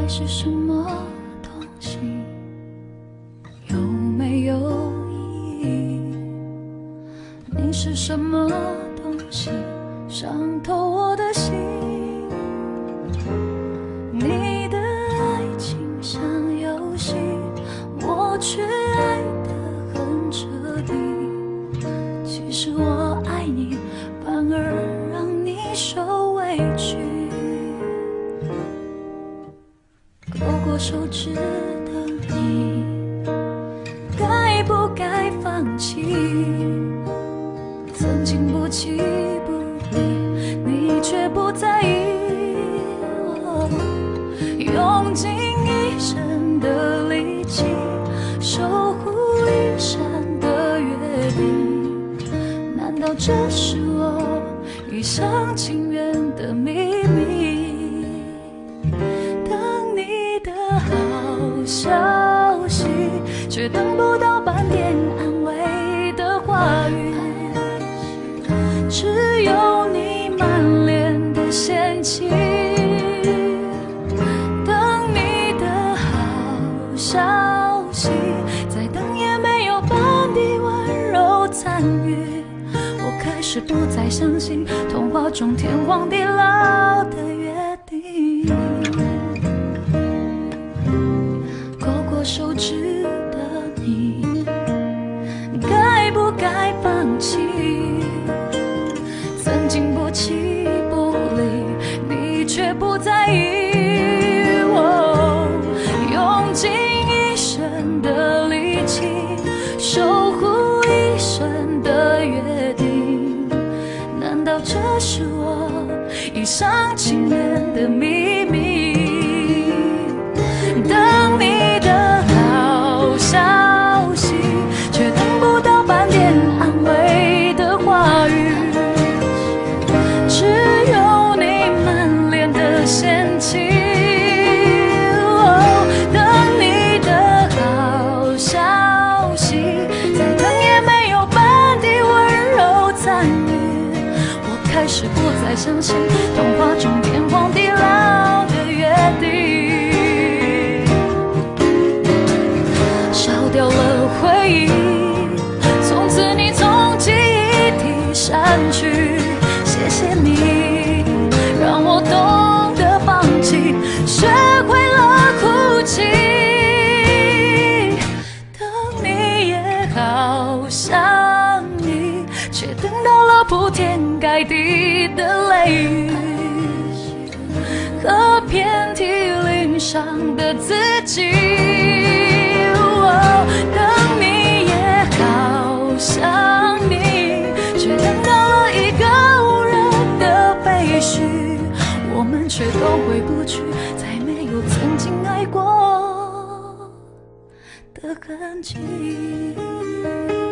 你是什么东西？有没有意义？你是什么东西？伤透我的心。你的爱情像游戏，我却爱得很彻底。其实我爱你，反而让你受委屈。勾过手指的你，该不该放弃？曾经不弃不离，你却不在意。用尽一生的力气，守护一生的约定，难道这是我一厢情愿的秘密？等你的好消息，却等不到半点安慰的话语，只有你满脸的嫌弃。消息再等也没有半滴温柔参与，我开始不再相信童话中天荒地老的约定。勾过手指的你，该不该放弃？曾经不弃不离，你却不在意。用尽一生的力气，守护一生的约定，难道这是我一厢情愿的秘密？等你的好消息，却等不到半点安慰的话语，只有你满脸的嫌弃。开始不再相信童话中天荒地老的约定，烧掉了回忆，从此你从记忆体删去。谢谢你让我懂得放弃，学会了哭泣。等你也好想你，却等到了铺天盖地的雷雨和遍体鳞伤的自己。等你也好想你，却等到了一个无人的废墟，我们却都回不去再没有曾经爱过的痕迹。